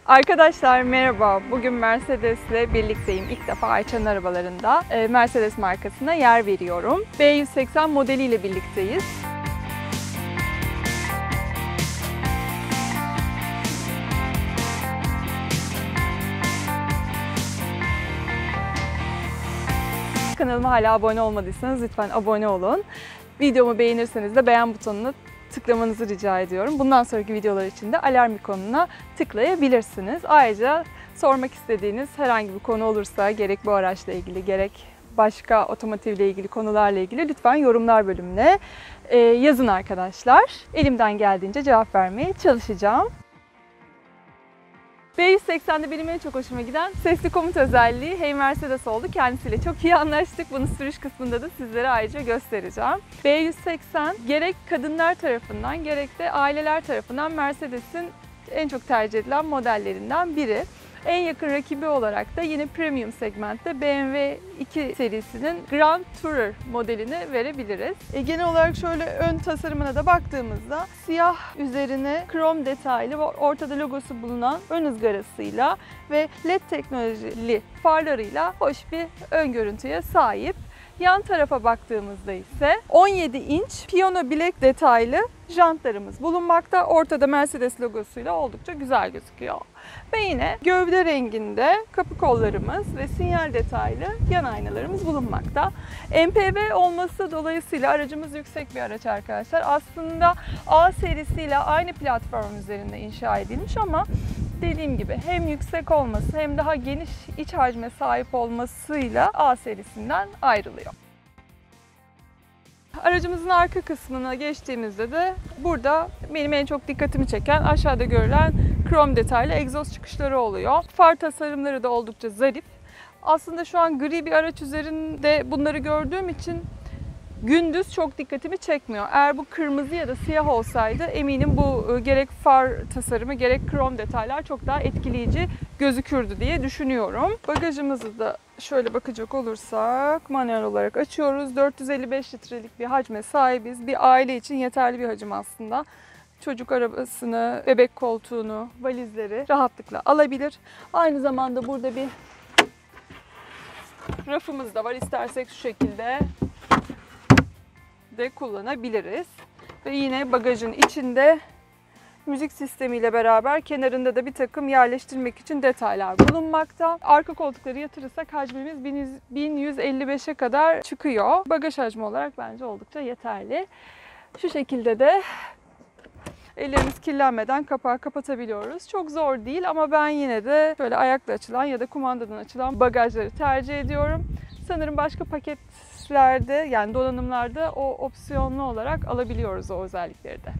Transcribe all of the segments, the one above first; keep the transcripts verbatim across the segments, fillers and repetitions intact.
Arkadaşlar merhaba. Bugün Mercedes'le birlikteyim. İlk defa Ayça'nın arabalarında Mercedes markasına yer veriyorum. B yüz seksen modeliyle birlikteyiz. Kanalıma hala abone olmadıysanız lütfen abone olun. Videomu beğenirseniz de beğen butonuna tıklamanızı rica ediyorum. Bundan sonraki videolar için de alarm ikonuna tıklayabilirsiniz. Ayrıca sormak istediğiniz herhangi bir konu olursa gerek bu araçla ilgili gerek başka otomotivle ilgili konularla ilgili lütfen yorumlar bölümüne yazın arkadaşlar. Elimden geldiğince cevap vermeye çalışacağım. B yüz seksende benim en çok hoşuma giden sesli komut özelliği Hey Mercedes oldu. Kendisiyle çok iyi anlaştık. Bunu sürüş kısmında da sizlere ayrıca göstereceğim. B yüz seksen gerek kadınlar tarafından gerek de aileler tarafından Mercedes'in en çok tercih edilen modellerinden biri. En yakın rakibi olarak da yine premium segmentte B M W iki serisinin Grand Tourer modelini verebiliriz. E, genel olarak şöyle ön tasarımına da baktığımızda siyah üzerine krom detaylı ve ortada logosu bulunan ön ızgarasıyla ve led teknolojili farlarıyla hoş bir ön görüntüye sahip. Yan tarafa baktığımızda ise on yedi inç piyano bilek detaylı jantlarımız bulunmakta. Ortada Mercedes logosuyla oldukça güzel gözüküyor. Ve yine gövde renginde kapı kollarımız ve sinyal detaylı yan aynalarımız bulunmakta. M P V olması dolayısıyla aracımız yüksek bir araç arkadaşlar. Aslında A serisiyle aynı platform üzerinde inşa edilmiş ama dediğim gibi hem yüksek olması hem daha geniş iç hacme sahip olmasıyla A serisinden ayrılıyor. Aracımızın arka kısmına geçtiğimizde de burada benim en çok dikkatimi çeken aşağıda görülen krom detaylı egzoz çıkışları oluyor. Far tasarımları da oldukça zarif. Aslında şu an gri bir araç üzerinde bunları gördüğüm için gündüz çok dikkatimi çekmiyor. Eğer bu kırmızı ya da siyah olsaydı eminim bu gerek far tasarımı gerek krom detaylar çok daha etkileyici gözükürdü diye düşünüyorum. Bagajımızı da şöyle bakacak olursak manuel olarak açıyoruz. dört yüz elli beş litrelik bir hacme sahibiz. Bir aile için yeterli bir hacim aslında. Çocuk arabasını, bebek koltuğunu, valizleri rahatlıkla alabilir. Aynı zamanda burada bir rafımız da var. İstersek şu şekilde de kullanabiliriz. Ve yine bagajın içinde müzik sistemiyle beraber kenarında da bir takım yerleştirmek için detaylar bulunmakta. Arka koltukları yatırırsak hacmimiz bin yüz elli beşe kadar çıkıyor. Bagaj hacmi olarak bence oldukça yeterli. Şu şekilde de ellerimiz kirlenmeden kapağı kapatabiliyoruz. Çok zor değil ama ben yine de şöyle ayakla açılan ya da kumandadan açılan bagajları tercih ediyorum. Sanırım başka paketlerde yani donanımlarda o opsiyonlu olarak alabiliyoruz o özellikleri de.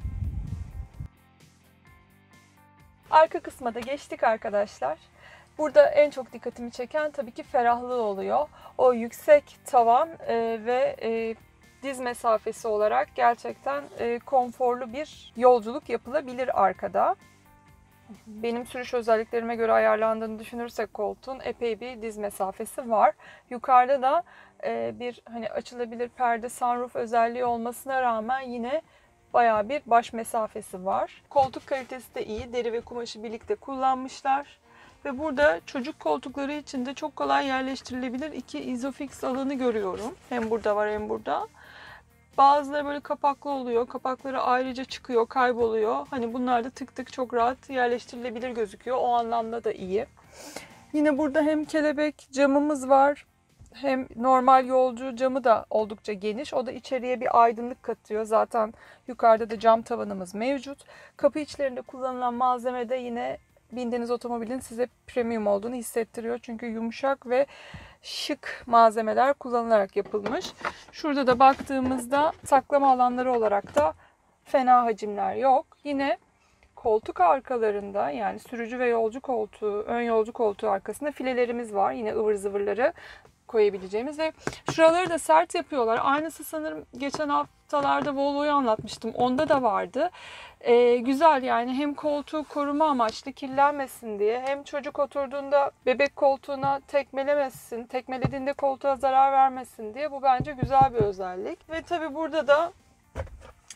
Arka kısma da geçtik arkadaşlar. Burada en çok dikkatimi çeken tabii ki ferahlığı oluyor. O yüksek tavan e, ve e, diz mesafesi olarak gerçekten e, konforlu bir yolculuk yapılabilir arkada. Benim sürüş özelliklerime göre ayarlandığını düşünürsek koltuğun epey bir diz mesafesi var. Yukarıda da e, bir hani açılabilir perde sunroof özelliği olmasına rağmen yine bayağı bir baş mesafesi var. Koltuk kalitesi de iyi. Deri ve kumaşı birlikte kullanmışlar. Ve burada çocuk koltukları için de çok kolay yerleştirilebilir iki Isofix alanı görüyorum. Hem burada var hem burada. Bazıları böyle kapaklı oluyor. Kapakları ayrıca çıkıyor, kayboluyor. Hani bunlar da tık tık çok rahat yerleştirilebilir gözüküyor. O anlamda da iyi. Yine burada hem kelebek camımız var. Hem normal yolcu camı da oldukça geniş. O da içeriye bir aydınlık katıyor. Zaten yukarıda da cam tavanımız mevcut. Kapı içlerinde kullanılan malzeme de yine bindiğiniz otomobilin size premium olduğunu hissettiriyor. Çünkü yumuşak ve şık malzemeler kullanılarak yapılmış. Şurada da baktığımızda saklama alanları olarak da fena hacimler yok. Yine koltuk arkalarında yani sürücü ve yolcu koltuğu, ön yolcu koltuğu arkasında filelerimiz var. Yine ıvır zıvırları koyabileceğimiz ve şuraları da sert yapıyorlar. Aynısı sanırım geçen haftalarda Volvo'yu anlatmıştım. Onda da vardı. Ee, güzel yani hem koltuğu koruma amaçlı kirlenmesin diye hem çocuk oturduğunda bebek koltuğuna tekmelemesin, tekmelediğinde koltuğa zarar vermesin diye bu bence güzel bir özellik. Ve tabi burada da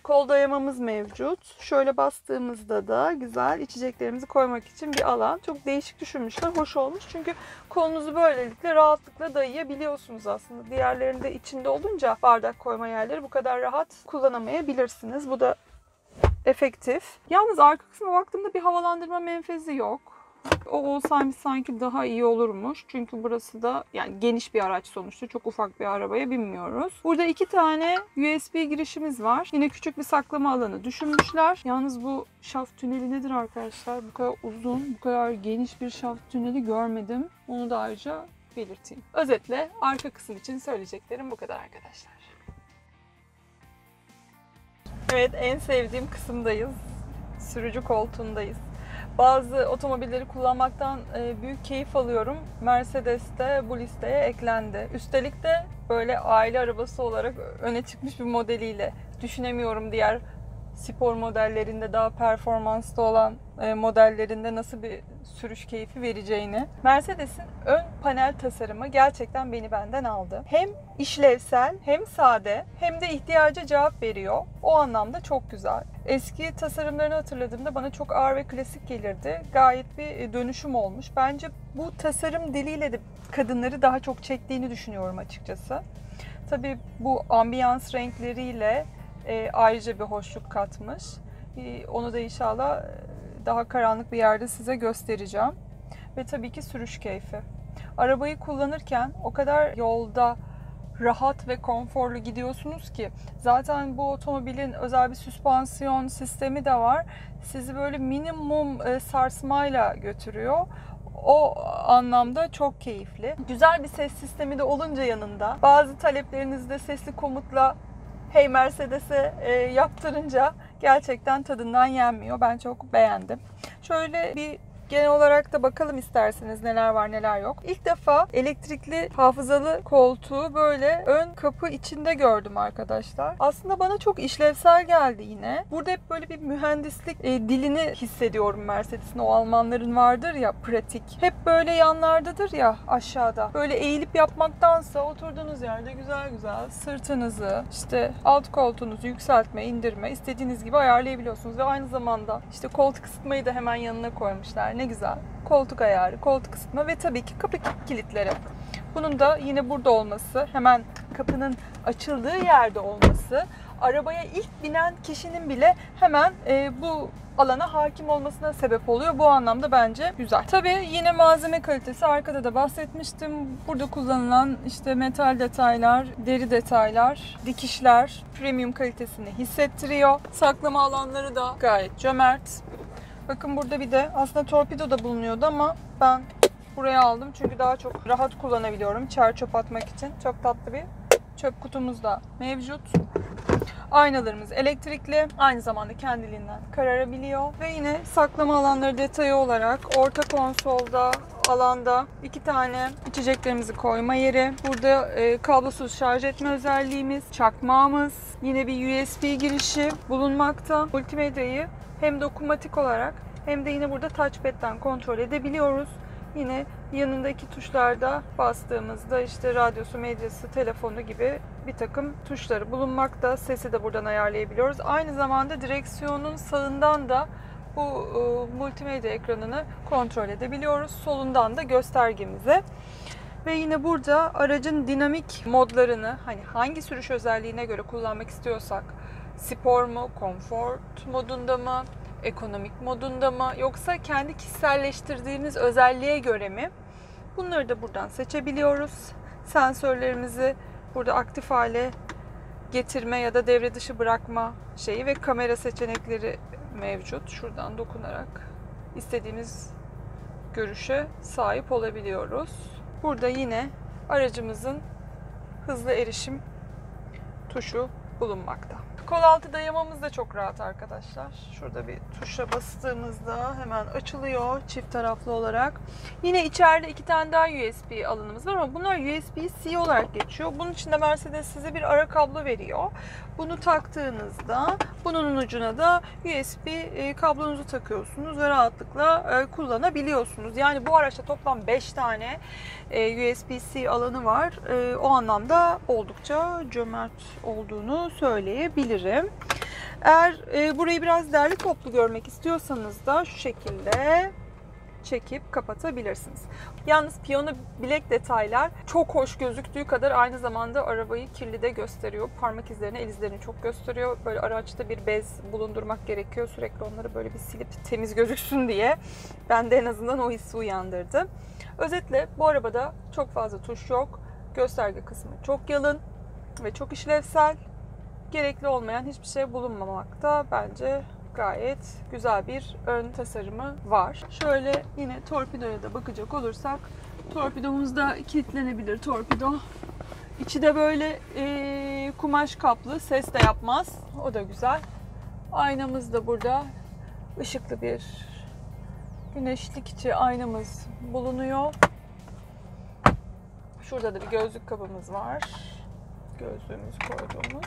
kol dayamamız mevcut. Şöyle bastığımızda da güzel içeceklerimizi koymak için bir alan. Çok değişik düşünmüşler. Hoş olmuş. Çünkü kolunuzu böylelikle rahatlıkla dayayabiliyorsunuz aslında. Diğerlerinde içinde olunca bardak koyma yerleri bu kadar rahat kullanamayabilirsiniz. Bu da efektif. Yalnız arka kısmına baktığımda bir havalandırma menfezi yok. O olsaymış sanki daha iyi olurmuş. Çünkü burası da yani geniş bir araç sonuçta. Çok ufak bir arabaya binmiyoruz. Burada iki tane U S B girişimiz var. Yine küçük bir saklama alanı düşünmüşler. Yalnız bu şaft tüneli nedir arkadaşlar? Bu kadar uzun, bu kadar geniş bir şaft tüneli görmedim. Onu da ayrıca belirteyim. Özetle arka kısım için söyleyeceklerim bu kadar arkadaşlar. Evet, en sevdiğim kısımdayız. Sürücü koltuğundayız. Bazı otomobilleri kullanmaktan büyük keyif alıyorum. Mercedes de bu listeye eklendi. Üstelik de böyle aile arabası olarak öne çıkmış bir modeliyle. Düşünemiyorum diğer spor modellerinde, daha performanslı olan modellerinde nasıl bir sürüş keyfi vereceğini. Mercedes'in ön panel tasarımı gerçekten beni benden aldı. Hem işlevsel, hem sade, hem de ihtiyaca cevap veriyor. O anlamda çok güzel. Eski tasarımlarını hatırladığımda bana çok ağır ve klasik gelirdi. Gayet bir dönüşüm olmuş. Bence bu tasarım diliyle de kadınları daha çok çektiğini düşünüyorum açıkçası. Tabii bu ambiyans renkleriyle e, ayrıca bir hoşluk katmış. E, onu da inşallah daha karanlık bir yerde size göstereceğim. Ve tabii ki sürüş keyfi. Arabayı kullanırken o kadar yolda rahat ve konforlu gidiyorsunuz ki zaten bu otomobilin özel bir süspansiyon sistemi de var. Sizi böyle minimum sarsmayla götürüyor. O anlamda çok keyifli. Güzel bir ses sistemi de olunca yanında bazı taleplerinizi de sesli komutla Hey Mercedes'e e, yaptırınca gerçekten tadından yenmiyor. Ben çok beğendim. Şöyle bir genel olarak da bakalım isterseniz neler var neler yok. İlk defa elektrikli hafızalı koltuğu böyle ön kapı içinde gördüm arkadaşlar. Aslında bana çok işlevsel geldi yine. Burada hep böyle bir mühendislik e, dilini hissediyorum Mercedes'in. O Almanların vardır ya pratik. Hep böyle yanlardadır ya aşağıda. Böyle eğilip yapmaktansa oturduğunuz yerde güzel güzel sırtınızı, işte alt koltuğunuzu yükseltme, indirme istediğiniz gibi ayarlayabiliyorsunuz. Ve aynı zamanda işte koltuk ısıtmayı da hemen yanına koymuşlar. Ne güzel. Koltuk ayarı, koltuk ısıtma ve tabii ki kapı kilitleri. Bunun da yine burada olması, hemen kapının açıldığı yerde olması, arabaya ilk binen kişinin bile hemen e, bu alana hakim olmasına sebep oluyor. Bu anlamda bence güzel. Tabii yine malzeme kalitesi, arkada da bahsetmiştim. Burada kullanılan işte metal detaylar, deri detaylar, dikişler premium kalitesini hissettiriyor. Saklama alanları da gayet cömert. Bakın burada bir de aslında torpido da bulunuyordu ama ben buraya aldım. Çünkü daha çok rahat kullanabiliyorum çer çöp atmak için. Çok tatlı bir çöp kutumuz da mevcut. Aynalarımız elektrikli. Aynı zamanda kendiliğinden kararabiliyor. Ve yine saklama alanları detayı olarak orta konsolda alanda iki tane içeceklerimizi koyma yeri. Burada e, kablosuz şarj etme özelliğimiz, çakmağımız, yine bir U S B girişi bulunmakta. Multimedyayı hem dokunmatik olarak hem de yine burada touchpad'den kontrol edebiliyoruz. Yine yanındaki tuşlarda bastığımızda işte radyosu, medyası, telefonu gibi bir takım tuşları bulunmakta. Sesi de buradan ayarlayabiliyoruz. Aynı zamanda direksiyonun sağından da bu e, multimedya ekranını kontrol edebiliyoruz. Solundan da göstergemizi. Ve yine burada aracın dinamik modlarını hani hangi sürüş özelliğine göre kullanmak istiyorsak, spor mu, konfort modunda mı, ekonomik modunda mı, yoksa kendi kişiselleştirdiğiniz özelliğe göre mi? Bunları da buradan seçebiliyoruz. Sensörlerimizi burada aktif hale getirme ya da devre dışı bırakma şeyi ve kamera seçenekleri mevcut. Şuradan dokunarak istediğimiz görüşe sahip olabiliyoruz. Burada yine aracımızın hızlı erişim tuşu bulunmakta. Kol altı dayamamız da çok rahat arkadaşlar. Şurada bir tuşa bastığımızda hemen açılıyor çift taraflı olarak. Yine içeride iki tane daha U S B alanımız var ama bunlar U S B-C olarak geçiyor. Bunun için de Mercedes size bir ara kablo veriyor. Bunu taktığınızda bunun ucuna da U S B kablonuzu takıyorsunuz ve rahatlıkla kullanabiliyorsunuz. Yani bu araçta toplam beş tane U S B-C alanı var. O anlamda oldukça cömert olduğunu söyleyebilirim. Eğer e, burayı biraz derli toplu görmek istiyorsanız da şu şekilde çekip kapatabilirsiniz. Yalnız piyano bilek detaylar çok hoş gözüktüğü kadar aynı zamanda arabayı kirli de gösteriyor. Parmak izlerini, el izlerini çok gösteriyor. Böyle araçta bir bez bulundurmak gerekiyor. Sürekli onları böyle bir silip temiz gözüksün diye. Ben de en azından o hissi uyandırdı. Özetle bu arabada çok fazla tuş yok. Gösterge kısmı çok yalın ve çok işlevsel. Gerekli olmayan hiçbir şey bulunmamakta. Bence gayet güzel bir ön tasarımı var. Şöyle yine torpidoya da bakacak olursak, torpidomuz da kilitlenebilir torpido. İçi de böyle e, kumaş kaplı, ses de yapmaz. O da güzel. Aynamız da burada. Işıklı bir güneşlik içi aynamız bulunuyor. Şurada da bir gözlük kabımız var. Gözlüğümüzü koyduğumuz.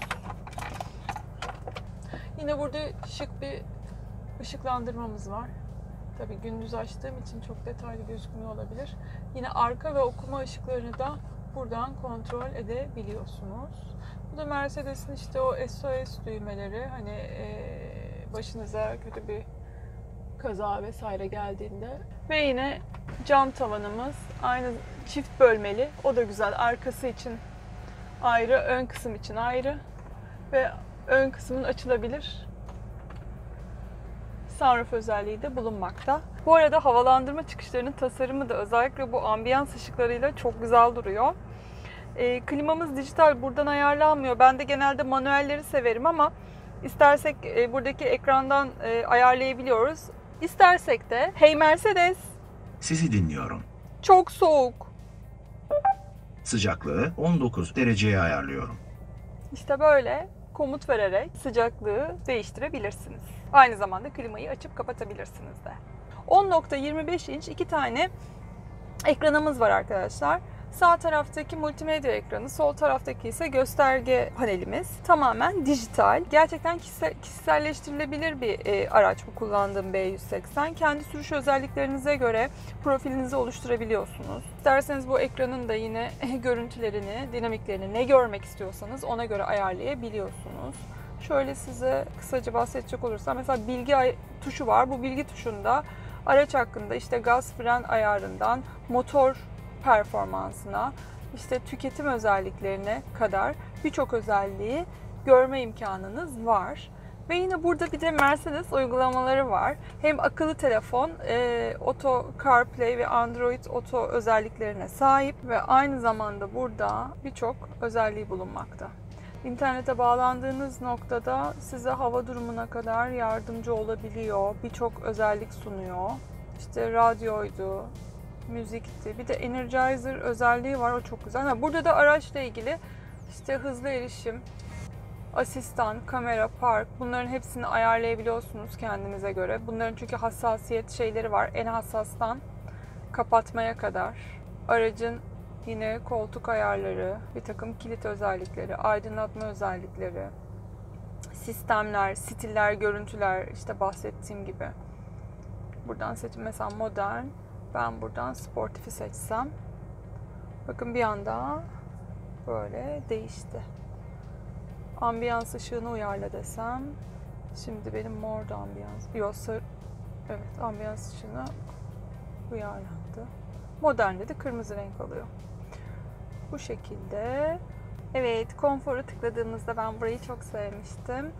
Yine burada şık bir ışıklandırmamız var. Tabii gündüz açtığım için çok detaylı gözükmüyor olabilir. Yine arka ve okuma ışıklarını da buradan kontrol edebiliyorsunuz. Bu da Mercedes'in işte o S O S düğmeleri. Hani e, başınıza kötü bir kaza vesaire geldiğinde. Ve yine cam tavanımız. Aynı çift bölmeli. O da güzel. Arkası için ayrı, ön kısım için ayrı. Ve ön kısmın açılabilir sunroof özelliği de bulunmakta. Bu arada havalandırma çıkışlarının tasarımı da özellikle bu ambiyans ışıklarıyla çok güzel duruyor. E, klimamız dijital, buradan ayarlanmıyor. Ben de genelde manuelleri severim ama istersek e, buradaki ekrandan e, ayarlayabiliyoruz. İstersek de hey Mercedes, sizi dinliyorum. Çok soğuk. Sıcaklığı on dokuz dereceye ayarlıyorum. İşte böyle komut vererek sıcaklığı değiştirebilirsiniz. Aynı zamanda klimayı açıp kapatabilirsiniz de. on nokta yirmi beş inç iki tane ekranımız var arkadaşlar. Sağ taraftaki multimedya ekranı, sol taraftaki ise gösterge panelimiz. Tamamen dijital. Gerçekten kişisel, kişiselleştirilebilir bir e, araç bu kullandığım B yüz seksen. Kendi sürüş özelliklerinize göre profilinizi oluşturabiliyorsunuz. İsterseniz bu ekranın da yine görüntülerini, dinamiklerini, ne görmek istiyorsanız ona göre ayarlayabiliyorsunuz. Şöyle size kısaca bahsedecek olursam, mesela bilgi tuşu var. Bu bilgi tuşunda araç hakkında işte gaz fren ayarından motor performansına, işte tüketim özelliklerine kadar birçok özelliği görme imkanınız var. Ve yine burada bir de Mercedes uygulamaları var. Hem akıllı telefon, e, Auto CarPlay ve Android Auto özelliklerine sahip ve aynı zamanda burada birçok özelliği bulunmakta. İnternete bağlandığınız noktada size hava durumuna kadar yardımcı olabiliyor. Birçok özellik sunuyor. İşte radyoydu, müzikti. Bir de Energizer özelliği var. O çok güzel. Ha, burada da araçla ilgili işte hızlı erişim, asistan, kamera, park, bunların hepsini ayarlayabiliyorsunuz kendinize göre. Bunların çünkü hassasiyet şeyleri var. En hassastan kapatmaya kadar. Aracın yine koltuk ayarları, bir takım kilit özellikleri, aydınlatma özellikleri, sistemler, stiller, görüntüler, işte bahsettiğim gibi. Buradan seçim mesela modern. Ben buradan sportifi seçsem. Bakın bir anda böyle değişti. Ambiyans ışığını uyarla desem. Şimdi benim mor ambiyans. Yok, evet, ambiyans ışığına uyarlandı. Modernde de kırmızı renk alıyor. Bu şekilde. Evet, konforu tıkladığımızda ben burayı çok sevmiştim.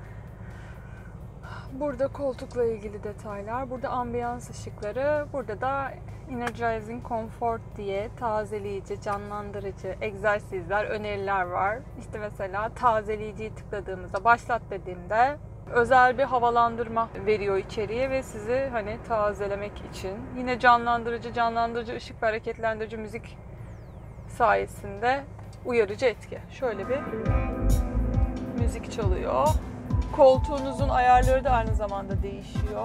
Burada koltukla ilgili detaylar, burada ambiyans ışıkları, burada da Energizing Comfort diye tazeleyici, canlandırıcı egzersizler, öneriler var. İşte mesela tazeleyiciyi tıkladığımızda, başlat dediğimde özel bir havalandırma veriyor içeriye ve sizi hani tazelemek için. Yine canlandırıcı, canlandırıcı ışık ve hareketlendirici müzik sayesinde uyarıcı etki. Şöyle bir müzik çalıyor. Koltuğunuzun ayarları da aynı zamanda değişiyor.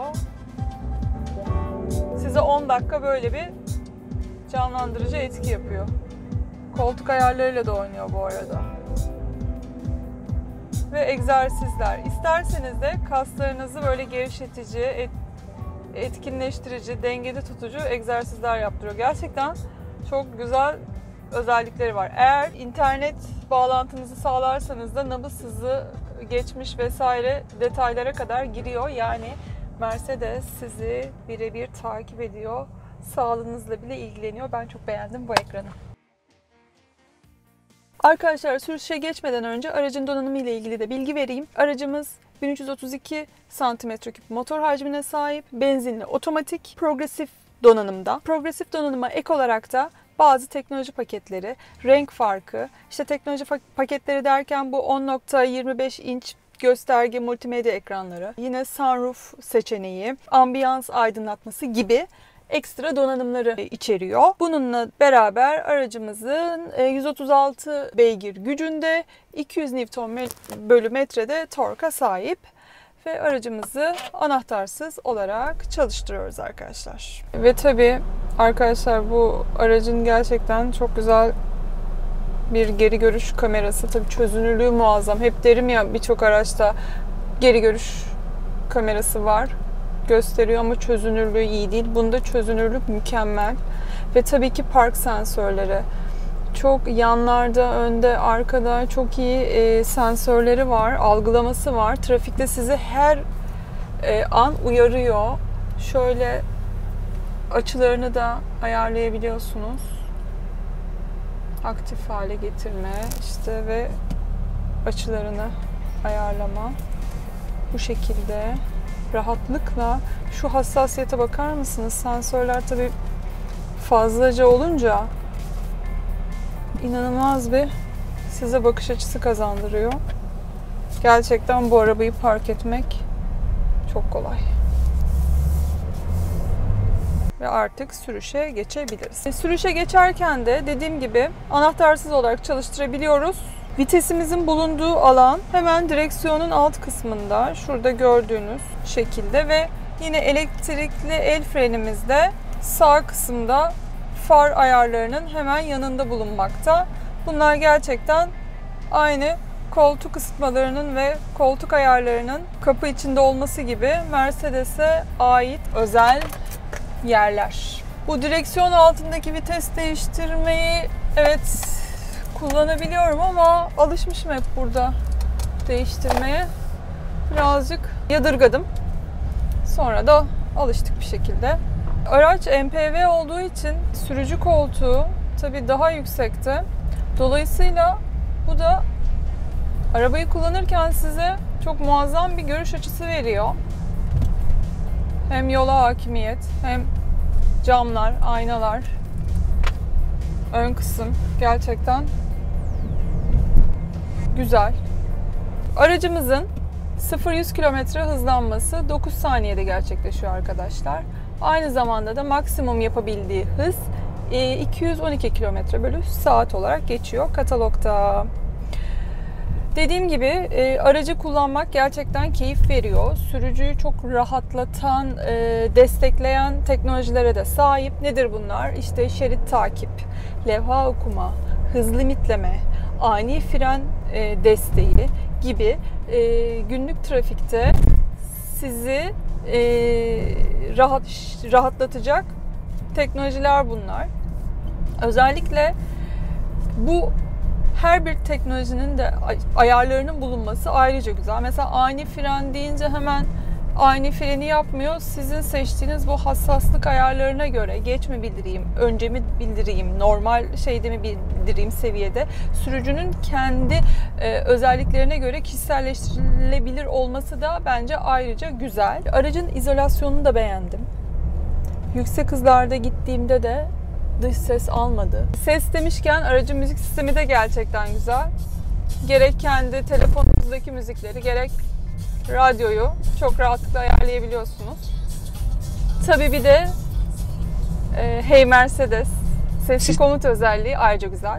Size on dakika böyle bir canlandırıcı etki yapıyor. Koltuk ayarlarıyla da oynuyor bu arada. Ve egzersizler. İsterseniz de kaslarınızı böyle gevşetici, et, etkinleştirici, dengede tutucu egzersizler yaptırıyor. Gerçekten çok güzel özellikleri var. Eğer internet bağlantınızı sağlarsanız da nabız hızı geçmiş vesaire detaylara kadar giriyor. Yani Mercedes sizi birebir takip ediyor. Sağlığınızla bile ilgileniyor. Ben çok beğendim bu ekranı. Arkadaşlar sürüşe geçmeden önce aracın donanımı ile ilgili de bilgi vereyim. Aracımız bin üç yüz otuz iki santimetre küp motor hacmine sahip, benzinli, otomatik, progresif donanımda. Progresif donanıma ek olarak da bazı teknoloji paketleri, renk farkı, işte teknoloji paketleri derken bu on nokta yirmi beş inç gösterge multimedya ekranları, yine sunroof seçeneği, ambiyans aydınlatması gibi ekstra donanımları içeriyor. Bununla beraber aracımızın yüz otuz altı beygir gücünde, iki yüz Newton bölü metrede torka sahip ve aracımızı anahtarsız olarak çalıştırıyoruz arkadaşlar. Ve tabii arkadaşlar bu aracın gerçekten çok güzel bir geri görüş kamerası. Tabii çözünürlüğü muazzam. Hep derim ya, birçok araçta geri görüş kamerası var, gösteriyor ama çözünürlüğü iyi değil. Bunda çözünürlük mükemmel. Ve tabii ki park sensörleri. Çok yanlarda, önde, arkada çok iyi e, sensörleri var, algılaması var. Trafikte sizi her e, an uyarıyor. Şöyle açılarını da ayarlayabiliyorsunuz. Aktif hale getirme işte ve açılarını ayarlama. Bu şekilde rahatlıkla, şu hassasiyete bakar mısınız? Sensörler tabii fazlaca olunca inanılmaz bir size bakış açısı kazandırıyor. Gerçekten bu arabayı park etmek çok kolay. Ve artık sürüşe geçebiliriz. Sürüşe geçerken de dediğim gibi anahtarsız olarak çalıştırabiliyoruz. Vitesimizin bulunduğu alan hemen direksiyonun alt kısmında, şurada gördüğünüz şekilde ve yine elektrikli el frenimiz de sağ kısımda far ayarlarının hemen yanında bulunmakta. Bunlar gerçekten aynı koltuk ısıtmalarının ve koltuk ayarlarının kapı içinde olması gibi Mercedes'e ait özel yerler. Bu direksiyon altındaki vites değiştirmeyi evet kullanabiliyorum ama alışmışım hep burada değiştirmeye. Birazcık yadırgadım. Sonra da alıştık bir şekilde. Araç M P V olduğu için sürücü koltuğu tabii daha yüksekte. Dolayısıyla bu da arabayı kullanırken size çok muazzam bir görüş açısı veriyor. Hem yola hakimiyet, hem camlar, aynalar, ön kısım gerçekten güzel. Aracımızın sıfır yüz kilometre hızlanması dokuz saniyede gerçekleşiyor arkadaşlar. Aynı zamanda da maksimum yapabildiği hız iki yüz on iki kilometre bölü saat olarak geçiyor katalogda. Dediğim gibi e, aracı kullanmak gerçekten keyif veriyor. Sürücüyü çok rahatlatan, e, destekleyen teknolojilere de sahip. Nedir bunlar? İşte şerit takip, levha okuma, hız limitleme, ani fren e, desteği gibi e, günlük trafikte sizi e, rahat rahatlatacak teknolojiler bunlar. Özellikle bu her bir teknolojinin de ayarlarının bulunması ayrıca güzel. Mesela ani fren deyince hemen ani freni yapmıyor. Sizin seçtiğiniz bu hassaslık ayarlarına göre geç mi bildireyim, önce mi bildireyim, normal şeyde mi bildireyim seviyede. Sürücünün kendi e, özelliklerine göre kişiselleştirilebilir olması da bence ayrıca güzel. Aracın izolasyonunu da beğendim. Yüksek hızlarda gittiğimde de dış ses almadı. Ses demişken aracın müzik sistemi de gerçekten güzel. Gerek kendi telefonunuzdaki müzikleri, gerek radyoyu çok rahatlıkla ayarlayabiliyorsunuz. Tabii bir de e, Hey Mercedes sesli komut özelliği ayrıca güzel.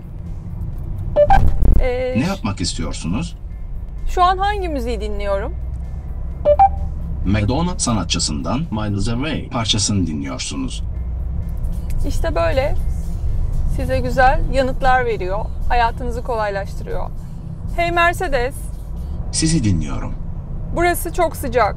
E, Ne yapmak istiyorsunuz? Şu an hangi müziği dinliyorum? Madonna sanatçısından Miles Away parçasını dinliyorsunuz. İşte böyle size güzel yanıtlar veriyor. Hayatınızı kolaylaştırıyor. Hey Mercedes. Sizi dinliyorum. Burası çok sıcak.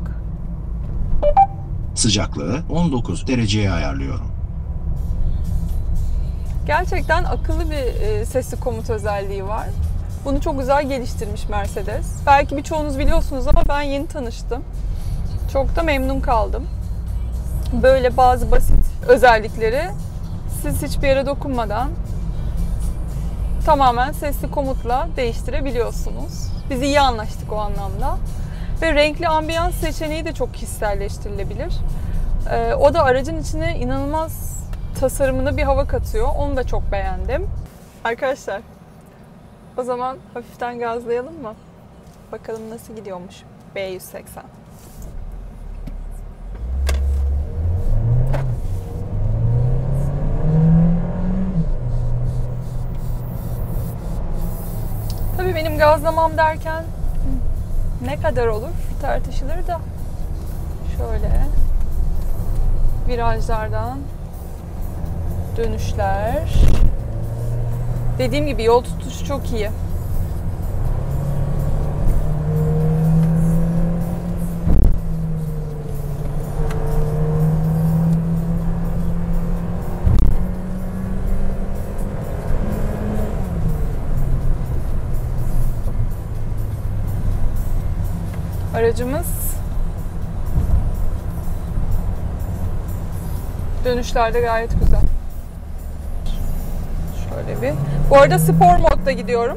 Sıcaklığı on dokuz dereceye ayarlıyorum. Gerçekten akıllı bir sesli komut özelliği var. Bunu çok güzel geliştirmiş Mercedes. Belki birçoğunuz biliyorsunuz ama ben yeni tanıştım. Çok da memnun kaldım. Böyle bazı basit özellikleri siz hiçbir yere dokunmadan tamamen sesli komutla değiştirebiliyorsunuz. Biz iyi anlaştık o anlamda. Ve renkli ambiyans seçeneği de çok kişiselleştirilebilir. Ee, o da aracın içine inanılmaz tasarımına bir hava katıyor. Onu da çok beğendim. Arkadaşlar, o zaman hafiften gazlayalım mı? Bakalım nasıl gidiyormuş B yüz seksen. Tabii benim gazlamam derken ne kadar olur tartışılır da şöyle virajlardan dönüşler. Dediğim gibi yol tutuşu çok iyi. Aracımız dönüşlerde gayet güzel. Şöyle bir. Bu arada spor modda gidiyorum.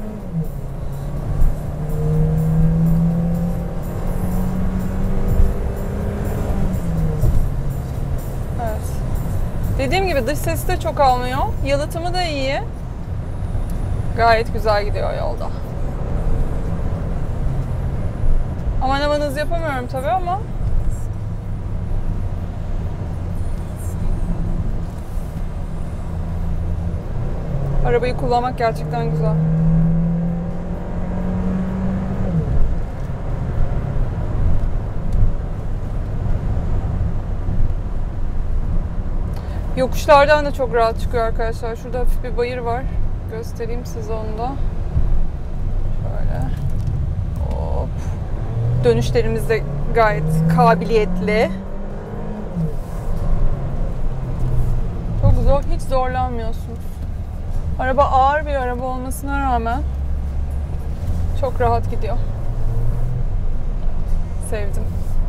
Evet. Dediğim gibi dış sesi de çok almıyor. Yalıtımı da iyi. Gayet güzel gidiyor yolda. Aman aman hız yapamıyorum tabii ama arabayı kullanmak gerçekten güzel. Yokuşlardan da çok rahat çıkıyor arkadaşlar. Şurada hafif bir bayır var. Göstereyim size onu da. Şöyle. Hop. Dönüşlerimiz de gayet kabiliyetli. Çok zor, hiç zorlanmıyorsunuz. Araba ağır bir araba olmasına rağmen çok rahat gidiyor. Sevdim.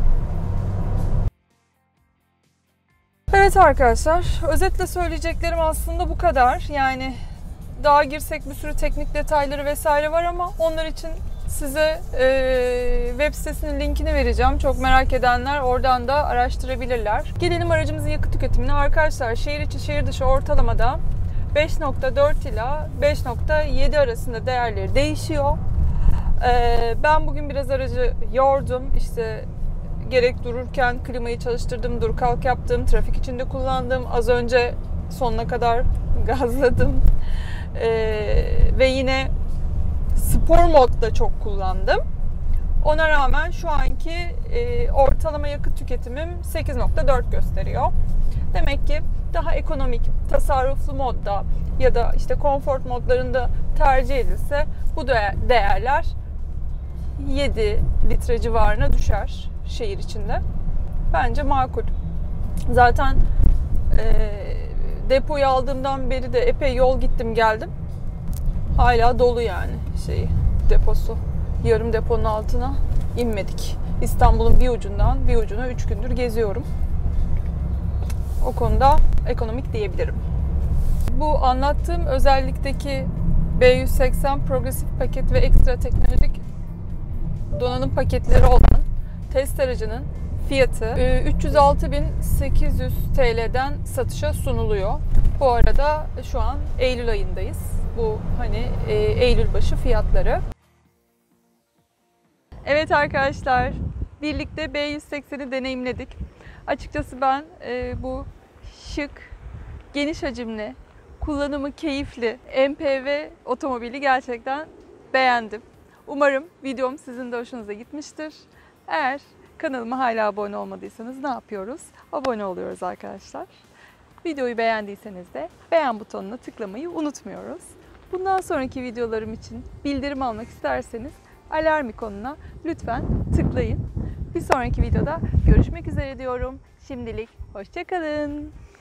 Evet arkadaşlar, özetle söyleyeceklerim aslında bu kadar. Yani daha girsek bir sürü teknik detayları vesaire var ama onlar için size e, web sitesinin linkini vereceğim. Çok merak edenler oradan da araştırabilirler. Gelelim aracımızın yakıt tüketimine. Arkadaşlar şehir içi şehir dışı ortalamada beş nokta dört ila beş nokta yedi arasında değerleri değişiyor. E, ben bugün biraz aracı yordum. İşte gerek dururken klimayı çalıştırdım, dur kalk yaptım, trafik içinde kullandım. Az önce sonuna kadar gazladım. E, ve yine spor modda çok kullandım. Ona rağmen şu anki e, ortalama yakıt tüketimim sekiz nokta dört gösteriyor. Demek ki daha ekonomik, tasarruflu modda ya da işte konfor modlarında tercih edilse bu değerler yedi litre civarına düşer şehir içinde. Bence makul. Zaten e, depoyu aldığımdan beri de epey yol gittim geldim. Hala dolu yani şeyi, deposu. Yarım deponun altına inmedik. İstanbul'un bir ucundan bir ucuna üç gündür geziyorum. O konuda ekonomik diyebilirim. Bu anlattığım özellikteki B yüz seksen progresif paket ve ekstra teknolojik donanım paketleri olan test aracının fiyatı üç yüz altı bin sekiz yüz T L'den satışa sunuluyor. Bu arada şu an Eylül ayındayız. Bu hani e, Eylül başı fiyatları. Evet arkadaşlar, birlikte B yüz sekseni deneyimledik. Açıkçası ben e, bu şık, geniş hacimli, kullanımı keyifli M P V otomobili gerçekten beğendim. Umarım videom sizin de hoşunuza gitmiştir. Eğer kanalıma hala abone olmadıysanız ne yapıyoruz? Abone oluyoruz arkadaşlar. Videoyu beğendiyseniz de beğen butonuna tıklamayı unutmuyoruz. Bundan sonraki videolarım için bildirim almak isterseniz alarm ikonuna lütfen tıklayın. Bir sonraki videoda görüşmek üzere diyorum. Şimdilik hoşça kalın.